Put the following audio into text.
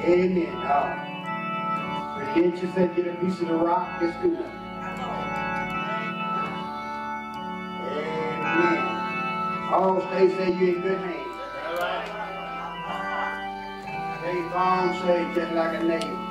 Amen. Forget you said get a piece of the rock. It's good. Amen. All stay say you in good hands. Stay firm, say just like a neighbor.